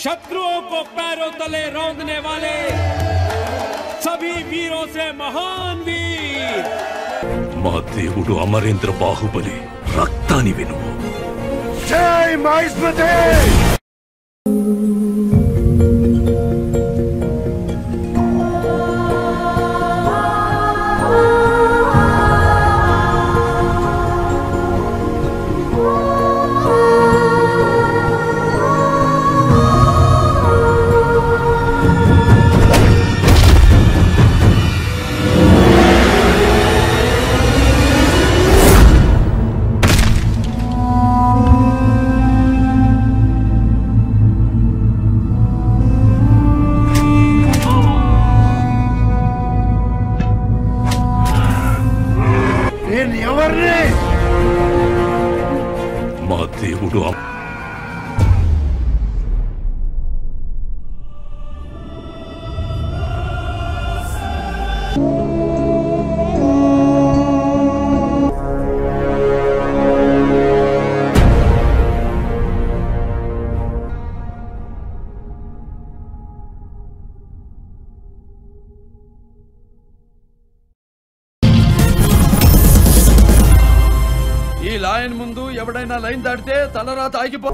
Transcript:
शत्रुओं को पैरों तले रौंदने वाले सभी वीरों से महान वीर మా దేవుడు అమరేంద్ర బాహుబలి రక్తాని వినువు. జై మహేశ్వరి. మా దేవుడు ఈ లైన్ ముందు ఎవడైనా లైన్ దాటితే తలరాత ఆగిపో.